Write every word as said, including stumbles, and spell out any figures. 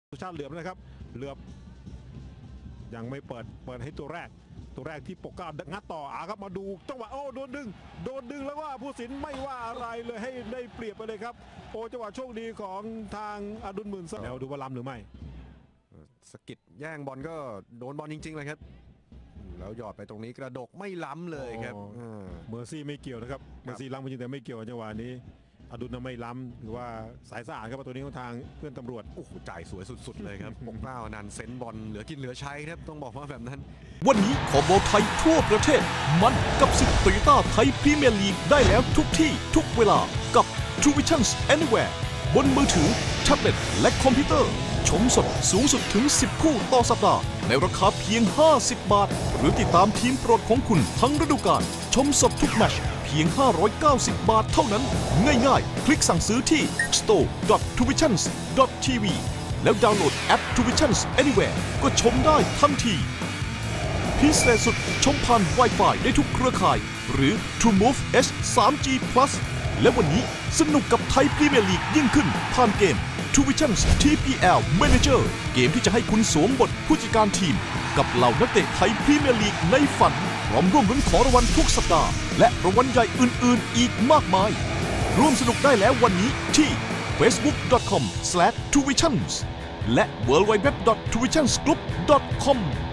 สุชาติเหลือบนะครับเหลือบยังไม่เปิดเปิดให้ตัวแรกตัวแรกที่ปกเก้างัดต่ออาครับมาดูจังหวะโอ้โดนดึงโดนดึงแล้วว่าผู้สินไม่ว่าอะไรเลยให้ได้เปรียบไปเลยครับโอ้จังหวะโชคดีของทางอดุลหมื่นแล้วดูว่าล้ำหรือไม่สกิดแย่งบอลก็โดนบอลจริงๆเลยครับแล้วหยอดไปตรงนี้กระดกไม่ล้ำเลยครับเมอร์ซี่ไม่เกี่ยวนะครับเมอร์ซี่ล้ำจริงแต่ไม่เกี่ยวจังหวะนี้อดุลไม่ล้ำหรือว่าสายสะอาดครับตัวนี้ของทางเพื่อนตำรวจโอ้โหจ่ายสวยสุดๆเลยครับปกเกล้านันเซนบอลเหลือกินเหลือใช้ครับต้องบอกว่าแบบนั้นวันนี้ขอบอลไทยทั่วประเทศมันกับศึกโตโยต้าไทยพรีเมียร์ลีกได้แล้วทุกที่ทุกเวลากับ True Vision Anywhere บนมือถือแท็บเล็ตและคอมพิวเตอร์ชมสดสูงสุดถึงสิบคู่ต่อสัปดาห์ในราคาเพียงห้าสิบบาทหรือติดตามทีมโปรดของคุณทั้งฤดูกาลชมสดทุกแมตช์เพียงห้าร้อยเก้าสิบบาทเท่านั้นง่ายๆคลิกสั่งซื้อที่ สโตร์ ดอท ทรูวิชั่นส์ ดอท ที วี แล้วดาวน์โหลดแอป True Vision Anywhere ก็ชมได้ทันทีพิเศษสุดชมผ่าน Wi-Fi ได้ทุกเครือข่ายหรือ TrueMove เอช ทรี จี Plus และวันนี้สนุกกับไทยพรีเมียร์ลีกยิ่งขึ้นผ่านเกม True Vision ที พี แอล Manager เกมที่จะให้คุณสวมบทผู้จัดการทีมกับเหล่านักเตะไทยพรีเมียร์ลีกในฝันพร้อมร่วมลุ้นของรางวัลทุกสัปดาห์และรางวัลใหญ่อื่นๆอีกมากมายร่วมสนุกได้แล้ววันนี้ที่ เฟซบุ๊ก ดอท คอม สแลช ทรูวิชั่นส์ และ ดับเบิลยู ดับเบิลยู ดับเบิลยู ดอท ทรูวิชั่นส์ กรุ๊ป ดอท คอม